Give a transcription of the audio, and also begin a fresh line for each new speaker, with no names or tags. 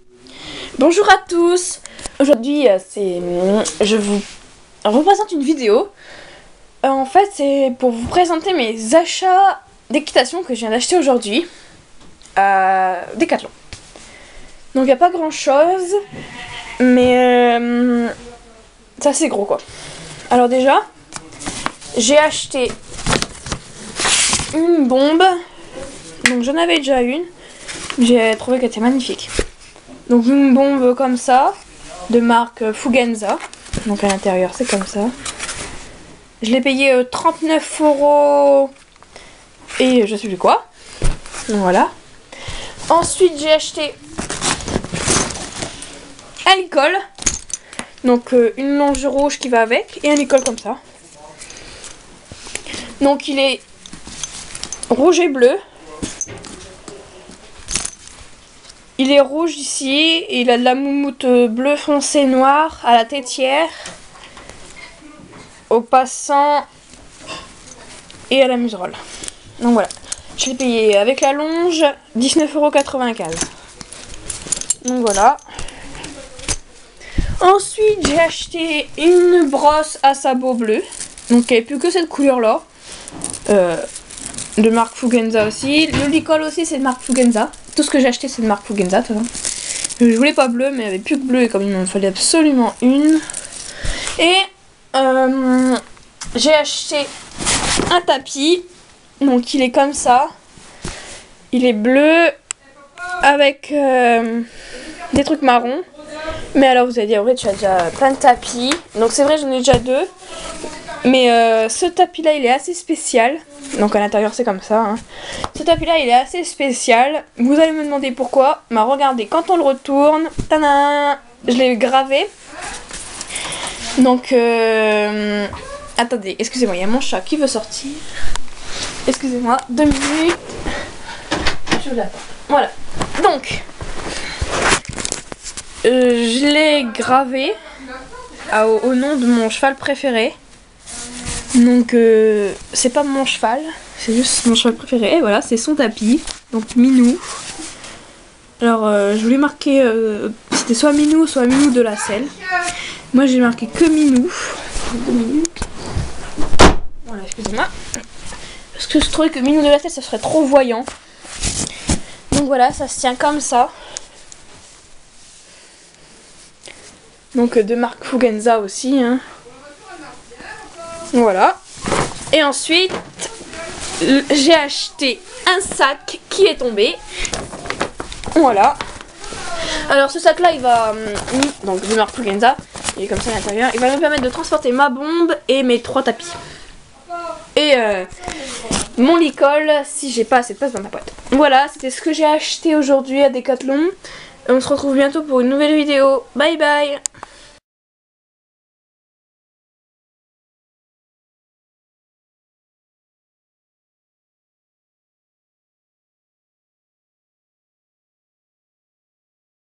Bonjour à tous. Aujourd'hui, je vous représente une vidéo. En fait, c'est pour vous présenter mes achats d'équitation que je viens d'acheter aujourd'hui à Decathlon. Donc, il n'y a pas grand chose, mais c'est assez gros quoi. Alors, déjà, j'ai acheté une bombe. Donc, j'en avais déjà une. J'ai trouvé qu'elle était magnifique. Donc une bombe comme ça, de marque Fugenza. Donc à l'intérieur c'est comme ça. Je l'ai payé 39 € et je sais plus quoi. Donc voilà. Ensuite j'ai acheté un licol. Donc une longe rouge qui va avec et un licol comme ça. Donc il est rouge et bleu. Il est rouge ici, et il a de la moumoute bleu foncé noir à la tétière, au passant et à la muserolle. Donc voilà, je l'ai payé avec la longe 19,95 €. Donc voilà. Ensuite j'ai acheté une brosse à sabot bleu, donc il n'y avait plus que cette couleur là, de marque Fugenza aussi. Le licol aussi c'est de marque Fugenza. Tout ce que j'ai acheté c'est de marque Fugenza. Je voulais pas bleu, mais il n'y avait plus que bleu et comme il m'en fallait absolument une. Et j'ai acheté un tapis. Donc il est comme ça. Il est bleu avec des trucs marrons. Mais alors vous allez dire, ouais tu as déjà plein de tapis. Donc c'est vrai, j'en ai déjà deux. Mais ce tapis là il est assez spécial. Donc à l'intérieur c'est comme ça hein. Ce tapis là il est assez spécial. Vous allez me demander pourquoi. Bah regardez, quand on le retourne, tadam, je l'ai gravé. Donc attendez, excusez-moi, il y a mon chat qui veut sortir. Excusez-moi, 2 minutes. Je l'attends. Voilà. Donc je l'ai gravé au nom de mon cheval préféré. Donc c'est pas mon cheval, c'est juste mon cheval préféré. Et voilà, c'est son tapis, donc Minou. Alors je voulais marquer, c'était soit Minou de la selle. Moi j'ai marqué que Minou. 2 minutes. Voilà, excusez-moi. Parce que je trouvais que Minou de la selle ça serait trop voyant. Donc voilà, ça se tient comme ça. Donc de marque Fugenza aussi hein. Voilà. Et ensuite, j'ai acheté un sac qui est tombé. Voilà. Alors ce sac là, il va... donc de marque Fugenza. Il est comme ça à l'intérieur. Il va me permettre de transporter ma bombe et mes 3 tapis. Et mon licol si j'ai pas assez de place dans ma boîte. Voilà, c'était ce que j'ai acheté aujourd'hui à Decathlon. On se retrouve bientôt pour une nouvelle vidéo. Bye bye.